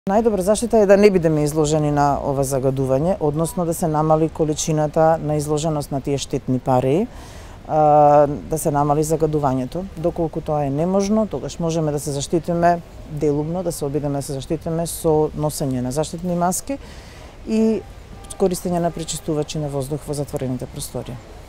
Најдобра заштита е да не бидеме изложени на ова загадување, односно да се намали количината на изложеност на тие штетни пари, да се намали загадувањето. Доколку тоа е неможно, тогаш можеме да се заштитиме делумно, да се обидеме да се заштитиме со носење на заштитни маски и користење на пречистувачи на воздух во затворените простории.